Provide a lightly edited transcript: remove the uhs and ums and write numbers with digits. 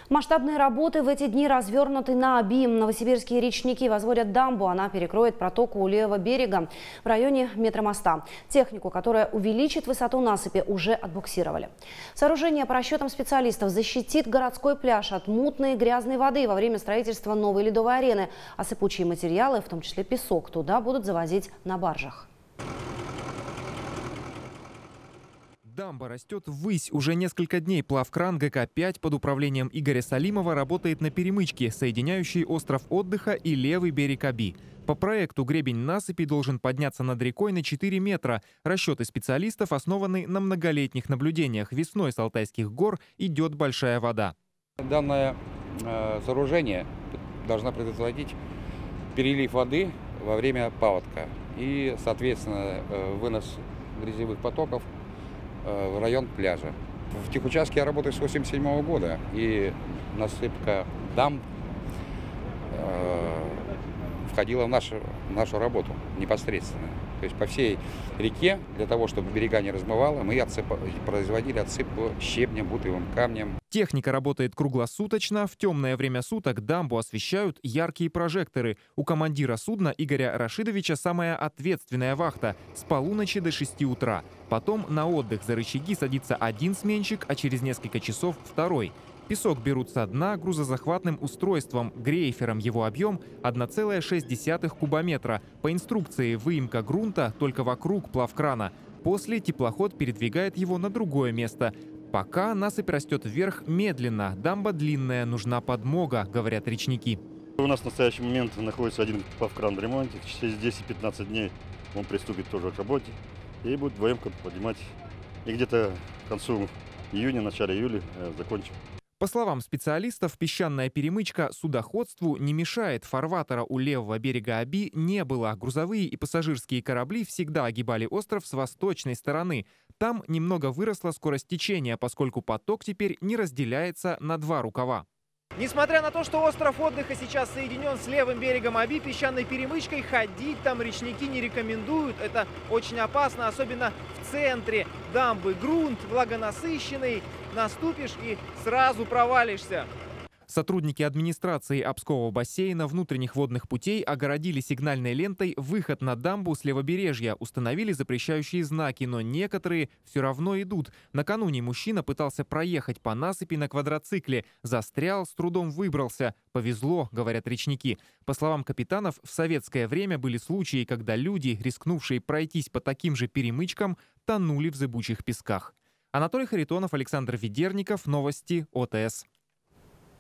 Масштабные работы в эти дни развернуты на Оби. Новосибирские речники возводят дамбу. Она перекроет протоку у левого берега в районе метромоста. Технику, которая увеличит высоту насыпи, уже отбуксировали. Сооружение, по расчетам специалистов, защитит городской пляж от мутной и грязной воды во время строительства новой ледовой арены. А сыпучие материалы, в том числе песок, туда будут завозить на баржах. Дамба растет ввысь. Уже несколько дней плавкран ГК-5 под управлением Игоря Салимова работает на перемычке, соединяющей остров отдыха и левый берег Оби. По проекту гребень насыпи должен подняться над рекой на 4 метра. Расчеты специалистов основаны на многолетних наблюдениях. Весной с Алтайских гор идет большая вода. Данное сооружение должно предотвратить перелив воды во время паводка и, соответственно, вынос грязевых потоков в район пляжа. В тех участке я работаю с 1987 года, и насыпка дамб входила в нашу работу непосредственно. То есть по всей реке, для того, чтобы берега не размывало, мы производили отсыпку щебнем, бутылым камнем. Техника работает круглосуточно. В темное время суток дамбу освещают яркие прожекторы. У командира судна Игоря Рашидовича самая ответственная вахта с полуночи до 6 утра. Потом на отдых за рычаги садится один сменщик, а через несколько часов второй. Песок берут со дна грузозахватным устройством, грейфером. Его объем 1,6 кубометра. По инструкции выемка грунта только вокруг плавкрана. После теплоход передвигает его на другое место. Пока насыпь растет вверх медленно. Дамба длинная, нужна подмога, говорят речники. У нас в настоящий момент находится один плавкран в ремонте. Через 10-15 дней он приступит тоже к работе и будет выемку поднимать. И где-то к концу июня, начале июля закончим. По словам специалистов, песчаная перемычка судоходству не мешает. Фарватера у левого берега Оби не было. Грузовые и пассажирские корабли всегда огибали остров с восточной стороны. Там немного выросла скорость течения, поскольку поток теперь не разделяется на два рукава. Несмотря на то, что остров отдыха сейчас соединен с левым берегом Оби, песчаной перемычкой ходить там речники не рекомендуют. Это очень опасно, особенно в центре дамбы. Грунт влагонасыщенный, наступишь и сразу провалишься. Сотрудники администрации Обского бассейна внутренних водных путей огородили сигнальной лентой выход на дамбу с левобережья, установили запрещающие знаки, но некоторые все равно идут. Накануне мужчина пытался проехать по насыпи на квадроцикле, застрял, с трудом выбрался. Повезло, говорят речники. По словам капитанов, в советское время были случаи, когда люди, рискнувшие пройтись по таким же перемычкам, тонули в зыбучих песках. Анатолий Харитонов, Александр Ведерников. Новости ОТС.